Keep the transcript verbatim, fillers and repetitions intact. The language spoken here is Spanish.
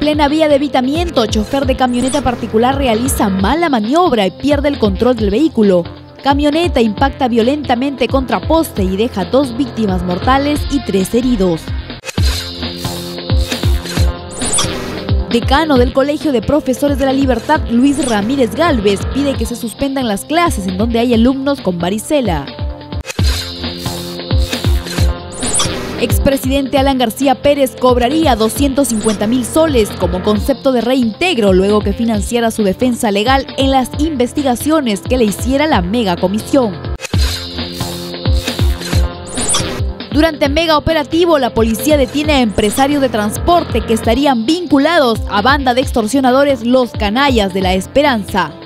plena vía de evitamiento, chofer de camioneta particular realiza mala maniobra y pierde el control del vehículo. Camioneta impacta violentamente contra poste y deja dos víctimas mortales y tres heridos. Decano del Colegio de Profesores de la Libertad, Luis Ramírez Gálvez, pide que se suspendan las clases en donde hay alumnos con varicela. Expresidente Alan García Pérez cobraría doscientos cincuenta mil soles como concepto de reintegro luego que financiara su defensa legal en las investigaciones que le hiciera la mega comisión. Durante mega operativo, la policía detiene a empresarios de transporte que estarían vinculados a banda de extorsionadores Los Canallas de la Esperanza.